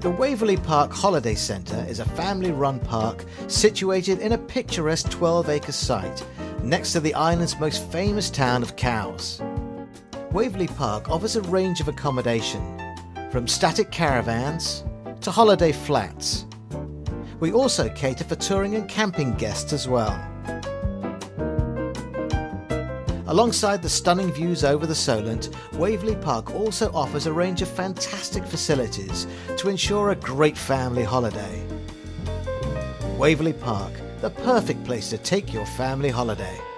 The Waverley Park Holiday Centre is a family-run park situated in a picturesque 12-acre site next to the island's most famous town of Cowes. Waverley Park offers a range of accommodation, from static caravans to holiday flats. We also cater for touring and camping guests as well. Alongside the stunning views over the Solent, Waverley Park also offers a range of fantastic facilities to ensure a great family holiday. Waverley Park, the perfect place to take your family holiday.